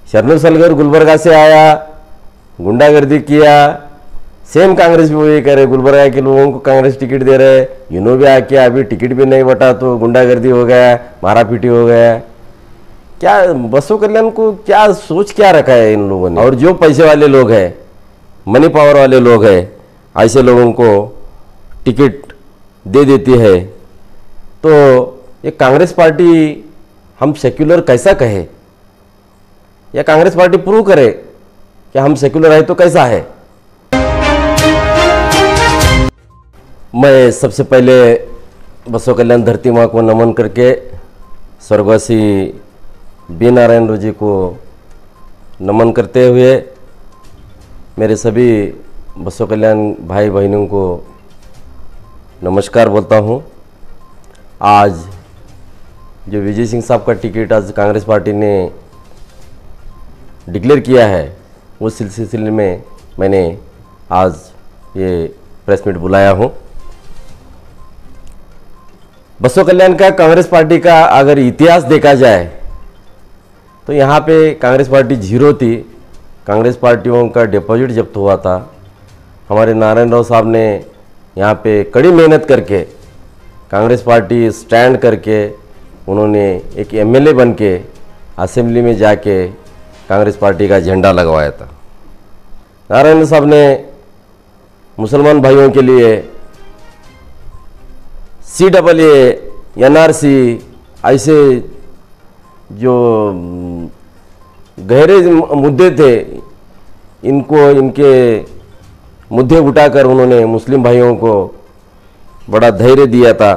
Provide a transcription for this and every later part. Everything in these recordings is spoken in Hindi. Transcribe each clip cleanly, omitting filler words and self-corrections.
शरणू सलगर गुलबर्गा से आया, गुंडागर्दी किया, सेम कांग्रेस भी वही करे, गुलबर्गा के लोगों को कांग्रेस टिकट दे रहे, इन्हों भी आके अभी टिकट भी नहीं बटा तो गुंडागर्दी हो गया, मारापीटी हो गया। क्या बसो कल्याण को क्या सोच क्या रखा है इन लोगों ने? और जो पैसे वाले लोग हैं, मनी पावर वाले लोग हैं, ऐसे लोगों को टिकट दे देती है। तो ये कांग्रेस पार्टी हम सेक्युलर कैसा कहे, या कांग्रेस पार्टी प्रूव करे कि हम सेक्युलर है तो कैसा है। मैं सबसे पहले बसो कल्याण धरती माँ को नमन करके स्वर्गवासी बी नारायण जी को नमन करते हुए मेरे सभी बसो कल्याण भाई बहनों को नमस्कार बोलता हूँ। आज जो विजय सिंह साहब का टिकट आज कांग्रेस पार्टी ने डिक्लेयर किया है, उस सिलसिले में मैंने आज ये प्रेस मीट बुलाया हूँ। बसो कल्याण का कांग्रेस पार्टी का अगर इतिहास देखा जाए तो यहाँ पे कांग्रेस पार्टी जीरो थी। कांग्रेस पार्टियों का डिपॉजिट जब्त हुआ था। हमारे नारायण राव साहब ने यहाँ पे कड़ी मेहनत करके कांग्रेस पार्टी स्टैंड करके उन्होंने एक एमएलए बन के असेंबली में जाके कांग्रेस पार्टी का झंडा लगवाया था। नारायण साहब ने मुसलमान भाइयों के लिए CAA, NRC ऐसे जो गहरे मुद्दे थे, इनके मुद्दे उठाकर उन्होंने मुस्लिम भाइयों को बड़ा धैर्य दिया था।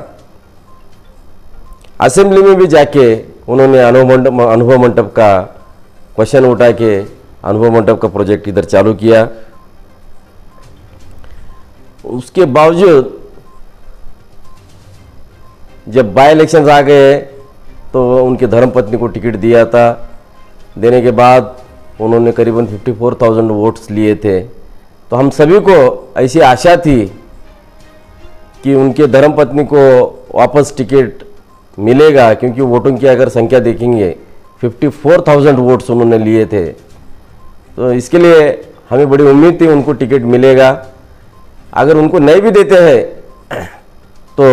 असेंबली में भी जाके उन्होंने अनुभव मंडप का क्वेश्चन उठा के अनुभव मंडप का प्रोजेक्ट इधर चालू किया। उसके बावजूद जब बाय इलेक्शंस आ गए तो उनके धर्मपत्नी को टिकट दिया था। देने के बाद उन्होंने करीबन 54,000 वोट्स लिए थे। तो हम सभी को ऐसी आशा थी कि उनके धर्मपत्नी को वापस टिकट मिलेगा, क्योंकि वोटों की अगर संख्या देखेंगे 54,000 वोट्स उन्होंने लिए थे। तो इसके लिए हमें बड़ी उम्मीद थी उनको टिकट मिलेगा। अगर उनको नहीं भी देते हैं तो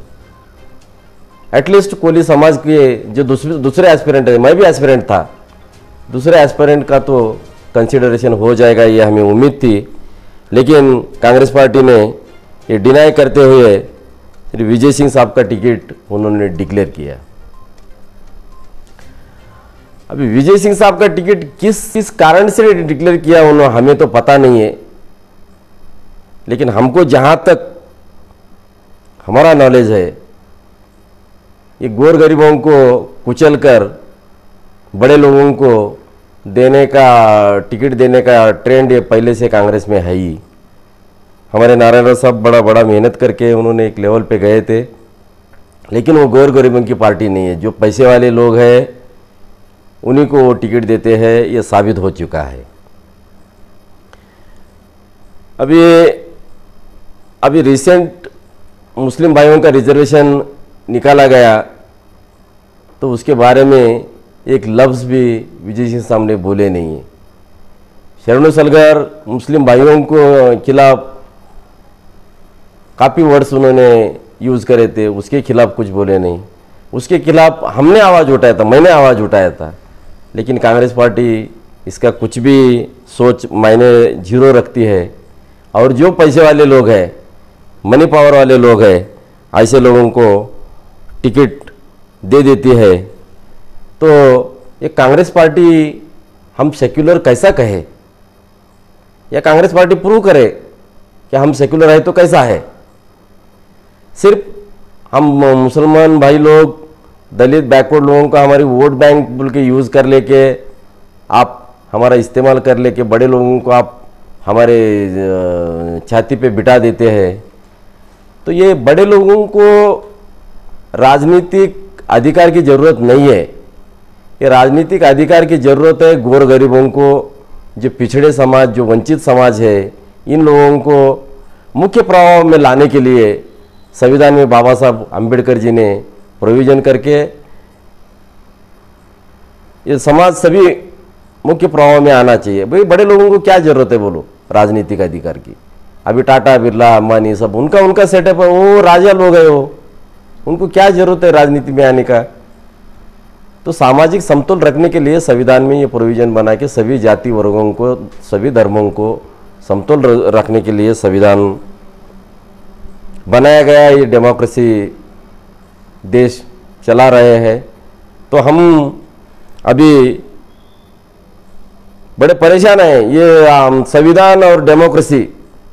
एटलीस्ट कोली समाज के जो दूसरे एस्पिरेंट है, मैं भी एस्पिरेंट था, दूसरे एस्पिरेंट का तो कंसिडरेशन हो जाएगा, ये हमें उम्मीद थी। लेकिन कांग्रेस पार्टी ने ये डिनाई करते हुए श्री विजय सिंह साहब का टिकट उन्होंने डिक्लेयर किया। अभी विजय सिंह साहब का टिकट किस कारण से डिक्लेयर किया उन्होंने हमें तो पता नहीं है। लेकिन हमको जहां तक हमारा नॉलेज है, ये गोर गरीबों को कुचलकर बड़े लोगों को देने का टिकट देने का ट्रेंड ये पहले से कांग्रेस में है ही। हमारे नारायण राव साहब बड़ा मेहनत करके उन्होंने एक लेवल पे गए थे, लेकिन वो गोर गरीबों की पार्टी नहीं है। जो पैसे वाले लोग हैं उन्हीं को वो टिकट देते हैं, ये साबित हो चुका है। अभी रिसेंट मुस्लिम भाइयों का रिजर्वेशन निकाला गया तो उसके बारे में एक लफ्ज़ भी विजय सिंह साहब ने बोले नहीं है। शरणू सलगर मुस्लिम भाइयों को खिलाफ काफ़ी वर्ड्स उन्होंने यूज़ करे थे, उसके खिलाफ कुछ बोले नहीं। उसके खिलाफ हमने आवाज़ उठाया था, मैंने आवाज़ उठाया था, लेकिन कांग्रेस पार्टी इसका कुछ भी सोच मायने जीरो रखती है। और जो पैसे वाले लोग हैं, मनी पावर वाले लोग हैं, ऐसे लोगों को टिकट दे देती है। तो ये कांग्रेस पार्टी हम सेक्युलर कैसा कहे, या कांग्रेस पार्टी प्रूव करे कि हम सेक्युलर है तो कैसा है। सिर्फ हम मुसलमान भाई लोग, दलित बैकवर्ड लोगों का हमारी वोट बैंक बोल के यूज़ कर लेके, आप हमारा इस्तेमाल कर लेके बड़े लोगों को आप हमारे छाती पे बिठा देते हैं। तो ये बड़े लोगों को राजनीतिक अधिकार की ज़रूरत नहीं है। ये राजनीतिक अधिकार की ज़रूरत है गोर गरीबों को, जो पिछड़े समाज, जो वंचित समाज है, इन लोगों को मुख्य प्रभाव में लाने के लिए संविधान में बाबा साहब अम्बेडकर जी ने प्रोविज़न करके ये समाज सभी मुख्य प्रवाह में आना चाहिए। भाई बड़े लोगों को क्या जरूरत है बोलो राजनीतिक अधिकार की? अभी टाटा बिरला अंबानी सब उनका सेटअप है, वो राजा लोग है, वो उनको क्या जरूरत है राजनीति में आने का? तो सामाजिक समतोल रखने के लिए संविधान में ये प्रोविजन बना के सभी जाति वर्गों को, सभी धर्मों को समतोल रखने के लिए संविधान बनाया गया। ये डेमोक्रेसी देश चला रहे हैं, तो हम अभी बड़े परेशान हैं। ये संविधान और डेमोक्रेसी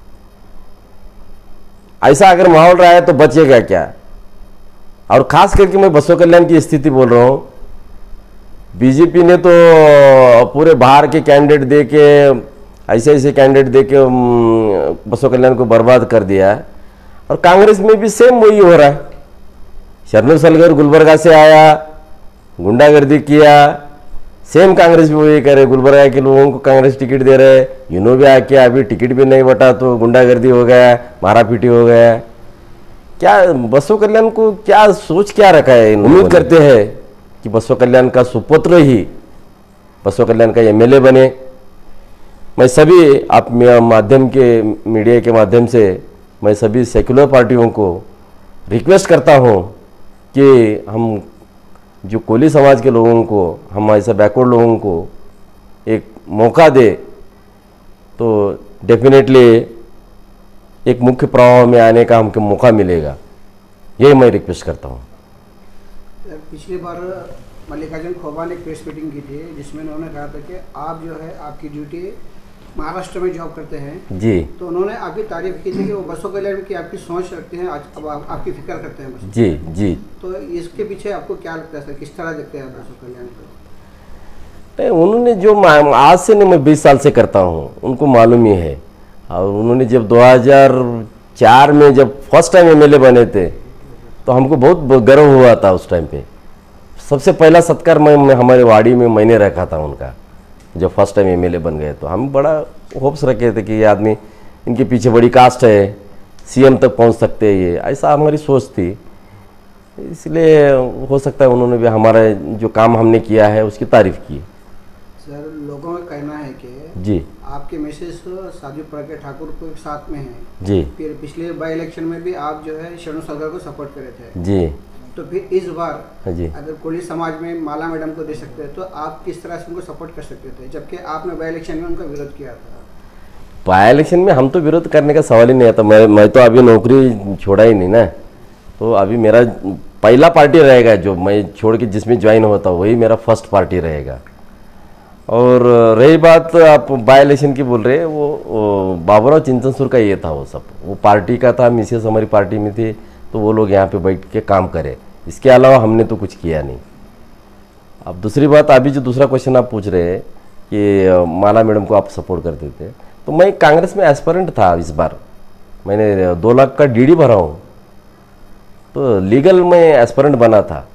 ऐसा अगर माहौल रहा है तो बचेगा क्या? और खास करके मैं बसव कल्याण की स्थिति बोल रहा हूँ। बीजेपी ने तो पूरे बाहर के कैंडिडेट दे के, ऐसे कैंडिडेट दे के बसव कल्याण को बर्बाद कर दिया है। और कांग्रेस में भी सेम वही हो रहा है। शरणू सलगर गुलबर्गा से आया, गुंडागर्दी किया, सेम कांग्रेस भी वही करे। गुलबर्गा के लोगों को कांग्रेस टिकट दे रहे, यूनो भी आके अभी टिकट भी नहीं बटा तो गुंडागर्दी हो गया, मारापीटी हो गया। क्या बसव कल्याण को क्या सोच क्या रखा है? उम्मीद करते हैं कि बसव कल्याण का सुपुत्र ही बसव कल्याण का एमएलए बने। मैं सभी आप माध्यम के मीडिया के माध्यम से मैं सभी सेक्युलर पार्टियों को रिक्वेस्ट करता हूं कि हम जो कोली समाज के लोगों को, हम ऐसा बैकवर्ड लोगों को एक मौका दे तो डेफिनेटली एक मुख्य प्रवाह में आने का हमको मौका मिलेगा। यही मैं रिक्वेस्ट करता हूँ। पिछली बार मल्लिकार्जुन खरगे ने एक प्रेस मीटिंग की थी जिसमें उन्होंने कहा था कि आप जो है आपकी ड्यूटी महाराष्ट्र में जॉब करते हैं जी। तो उन्होंने आपकी तारीफ की थी कि वो बसव कल्याण की आपकी सोच रखते हैं, अब आपकी फिक्र करते हैं बस। जी जी। तो इसके पीछे आपको क्या लगता है सर, किस तरह देखते हैं बसव कल्याण को? नहीं, उन्होंने जो आज से नहीं, मैं 20 साल से करता हूँ, उनको मालूम ही है। और उन्होंने जब 2004 में जब फर्स्ट टाइम एमएलए बने थे तो हमको बहुत गर्व हुआ था। उस टाइम पे सबसे पहला सत्कार मैं हमारे वाड़ी में मैंने रखा था उनका, जब फर्स्ट टाइम एमएलए बन गए। तो हम बड़ा होप्स रखे थे कि ये आदमी, इनके पीछे बड़ी कास्ट है, सीएम तक पहुंच सकते हैं, ये ऐसा हमारी सोच थी। इसलिए हो सकता है उन्होंने भी हमारा जो काम हमने किया है उसकी तारीफ की। सर लोगों का कहना है कि जी आपके मिसेस साध्वी प्रज्ञा ठाकुर को एक साथ में है जी। फिर पिछले बाई इलेक्शन में भी आप जो है शरणू सलगर को सपोर्ट करे थे जी। तो फिर इस बार जी अगर कोली समाज में माला मैडम को दे सकते हैं तो आप किस तरह से उनको सपोर्ट कर सकते थे, जबकि आपने बाई इलेक्शन में उनका विरोध किया था? बाई इलेक्शन में हम तो विरोध करने का सवाल ही नहीं आता। मैं तो अभी नौकरी छोड़ा ही नहीं ना, तो अभी मेरा पहला पार्टी रहेगा जो मैं छोड़ के जिसमें ज्वाइन होता वही मेरा फर्स्ट पार्टी रहेगा। और रही बात आप बाई इलेक्शन की बोल रहे हैं, वो बाबूराव चिंतनसूर का ये था, वो सब वो पार्टी का था। मिसेस हमारी पार्टी में थी तो वो लोग यहाँ पे बैठ के काम करे, इसके अलावा हमने तो कुछ किया नहीं। अब दूसरी बात, अभी जो दूसरा क्वेश्चन आप पूछ रहे हैं कि माला मैडम को आप सपोर्ट करते थे, तो मैं कांग्रेस में एस्पिरेंट था। इस बार मैंने 2 लाख का डीडी भरा हूँ, तो लीगल में एस्पिरेंट बना था।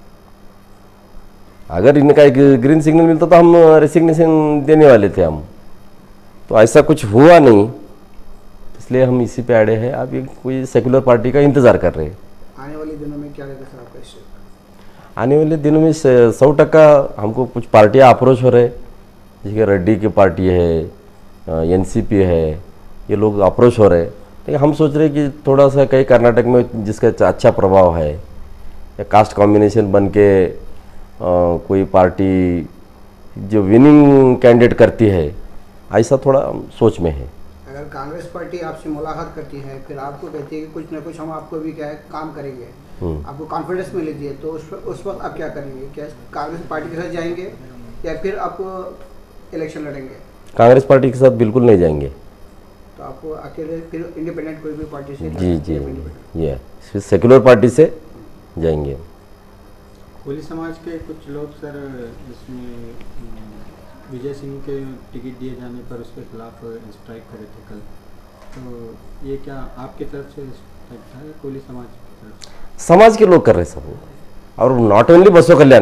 अगर इनका एक ग्रीन सिग्नल मिलता तो हम रेसिग्नेशन देने वाले थे हम, तो ऐसा कुछ हुआ नहीं, इसलिए हम इसी पे अड़े हैं। अभी कोई सेक्युलर पार्टी का इंतज़ार कर रहे हैं। आने वाले दिनों में क्या रहेगा सर आपका इससे? आने वाले दिनों में 100% हमको कुछ पार्टियां अप्रोच हो रहे, जैसे रेड्डी की पार्टी है, एनसीपी है, ये लोग अप्रोच हो रहे। लेकिन हम सोच रहे कि थोड़ा सा कहीं कर्नाटक में जिसका अच्छा प्रभाव है, या कास्ट कॉम्बिनेशन बन के कोई पार्टी जो विनिंग कैंडिडेट करती है, ऐसा थोड़ा सोच में है। अगर कांग्रेस पार्टी आपसे मुलाकात करती है फिर आपको कहती है कि कुछ ना कुछ हम आपको भी क्या है काम करेंगे, आपको कॉन्फिडेंस में लेती है, तो उस वक्त आप क्या करेंगे? क्या कांग्रेस पार्टी के साथ जाएंगे या फिर आप इलेक्शन लड़ेंगे? कांग्रेस पार्टी के साथ बिल्कुल नहीं जाएंगे। तो आपको अकेले फिर इंडिपेंडेंट कोई भी पार्टी से? जी जी, ये सेक्युलर पार्टी से जाएंगे। कोली समाज के कुछ लोग सर इसमें विजय सिंह के टिकट दिए जाने पर उसके खिलाफ स्ट्राइक करे थे कल, तो ये क्या आपकी तरफ से स्ट्राइक था या कोली समाज की तरफ से? समाज के लोग कर रहे सब, और नॉट ओनली बसव कल्याण,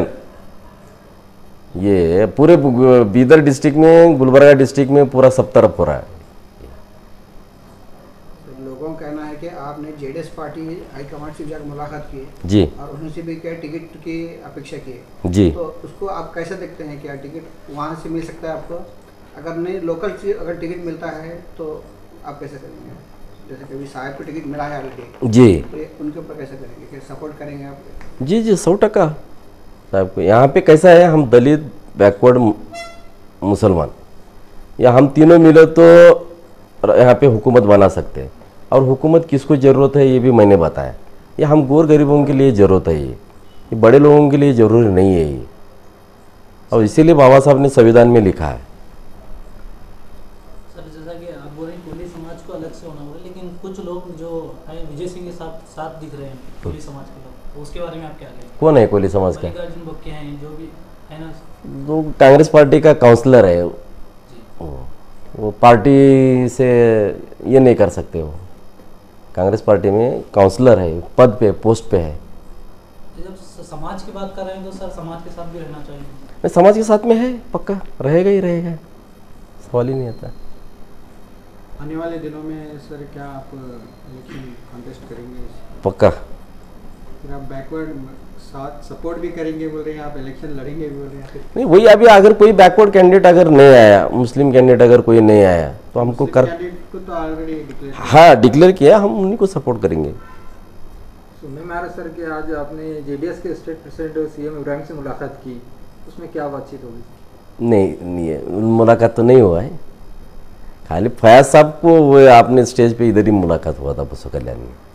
ये पूरे बीदर डिस्ट्रिक्ट में, गुलबर्गा डिस्ट्रिक्ट में पूरा सब तरफ हो रहा है। लोगों का कहना है कि आपने जेडीएस पार्टी हाईकमांड से जाकर मुलाकात की जी और उनसे भी क्या टिकट की अपेक्षा की, जी। तो उसको आप कैसे देखते हैं? क्या टिकट वहाँ से मिल सकता है आपको? अगर नहीं लोकल से अगर टिकट मिलता है तो आप कैसे करेंगे? जैसे कभी साहब को टिकट मिला है ऑलरेडी जी तो उनके ऊपर कैसे करेंगे? क्या सपोर्ट करेंगे आप? जी जी 100% साहब को। यहाँ पे कैसा है, हम दलित, बैकवर्ड, मुसलमान, या हम तीनों मिले तो यहाँ पे हुकूमत बना सकते हैं। और हुकूमत किसको ज़रूरत है ये भी मैंने बताया। ये हम गोर गरीबों के लिए ज़रूरत है, ये बड़े लोगों के लिए ज़रूरी नहीं है ये। और इसीलिए बाबा साहब ने संविधान में लिखा है। सर जैसा कि आप बोल रहे हैं कोली समाज को अलग से होना होगा, लेकिन कुछ लोग जो है विजय सिंह के साथ दिख रहे हैं कोली समाज के लोग, तो उसके बारे में आप क्या कहेंगे? कौन है कोली समाज का? मल्लिकार्जुन बक्के हैं जो भी है ना, वो कांग्रेस पार्टी का काउंसलर है। जी वो पार्टी से ये नहीं कर सकते। वो कांग्रेस पार्टी में काउंसलर है, पद पे, पोस्ट पे है। जब समाज की बात कर रहे हैं तो सर समाज के साथ भी रहना चाहिए। नहीं, समाज के साथ में है, पक्का रहेगा ही रहेगा, सवाल ही नहीं आता। आने वाले दिनों में सर क्या आप इलेक्शन कॉन्टेस्ट करेंगे? पक्का। फिर आप बैकवर्ड साथ सपोर्ट भी करेंगे बोल रहे हैं, आप इलेक्शन लड़ेंगे भी बोल रहे हैं। नहीं, वही अभी अगर कोई बैकवर्ड कैंडिडेट अगर नहीं आया, मुस्लिम कैंडिडेट अगर कोई नहीं आया तो हमको कर, कैंडिडेट को तो ऑलरेडी डिक्लेयर हाँ डिक्लेयर किया, हम उन्हीं को सपोर्ट करेंगे। सुनने में आ रहा सर कि आज आपने जेडीएस के स्टेट प्रेसिडेंट सीएम इब्राहिम से मुलाकात की, उसमें क्या बातचीत होगी? नहीं है, मुलाकात तो नहीं हुआ है। खाली फयाज साहब को वो आपने स्टेज पे इधर ही मुलाकात हुआ था बसो कल्याण में।